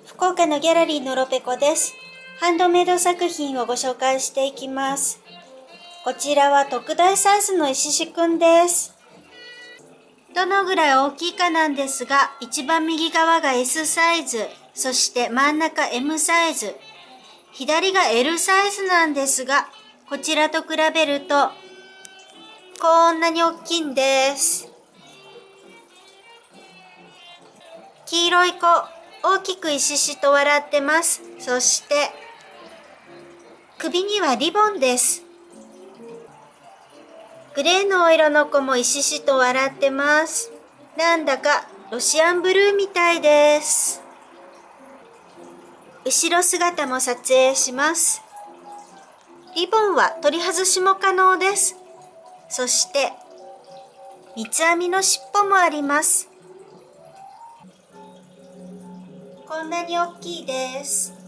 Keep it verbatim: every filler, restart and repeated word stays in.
福岡のギャラリーのロペコです。ハンドメイド作品をご紹介していきます。こちらは特大サイズの石獅くんです。どのぐらい大きいかなんですが、一番右側が エス サイズ、そして真ん中 エム サイズ、左が エル サイズなんですが、こちらと比べると、こんなに大きいんです。黄色い子、大きく石獅と笑ってます。そして、首にはリボンです。グレーのお色の子も石獅と笑ってます。なんだかロシアンブルーみたいです。後ろ姿も撮影します。リボンは取り外しも可能です。そして、三つ編みの尻尾もあります。こんなに大きいです。